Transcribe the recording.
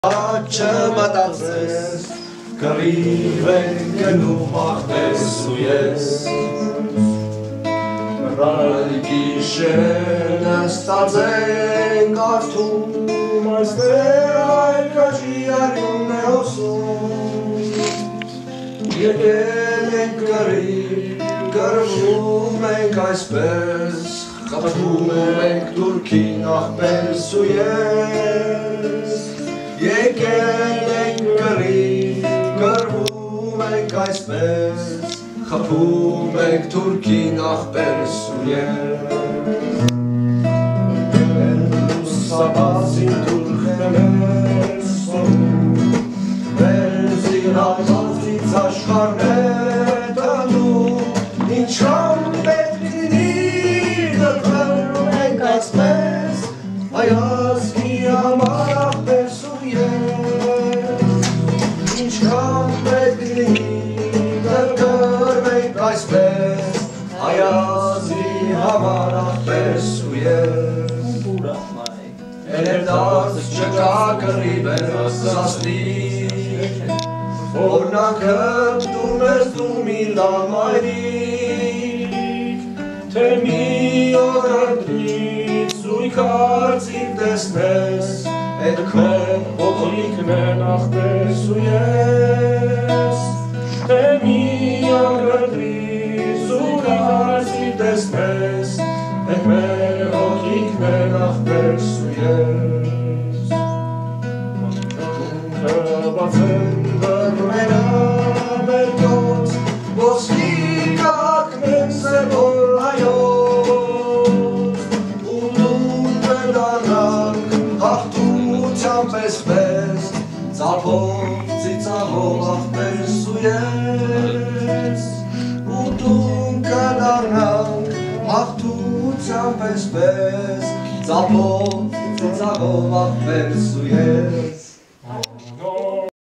Չմտածես, կռիվ են գնում աղտեսու ես Մռայլ գիշերն ստած ենք արդում Այստեղ այլ կաջի արյունն է հոսում Եկել ենք կռիվ, կռվում ենք այսպես Խփում ենք Թուրքին աղբերս ու ես Եկել ենք կռիվ, կռվում ենք այսպես Խփում ենք Թուրքին աղբերս ու ես Լուսաբացին թուրքները մեր սորում Մեր զիհարվածից աշխարհն է տանում Ինչքան պետք լինի դրվում ենք այսպես Այ ազգի համար աղբերս ու ես Ինչքան պետք լինի դրվենք այսպես Այ ազգի համար աղբերս ու ես Երդարձ չկա կռիվ էր ասասնի Որնակը դում ես դու մի լավ մայրիկ Թե մի օր ընտրից զույգ արծիվ տեսնես Էդ քո ողորիկն են աղբերս ու ես Թե մի օր ընտրից զույգ արծիվ տեսնես Էդ մեր ողորիկն են աղբերս ու ես Տունքը բացեն դռները մեր գոց Ոսկի կակնեն սևոր հայոց Ու դուն կդանանք հաղթության պես Ծարփով ծիծաղով աղբերս ու ես Ու դուն կդանանք հաղթության պես Ծարփով ծիծաղով աղբերս ու ես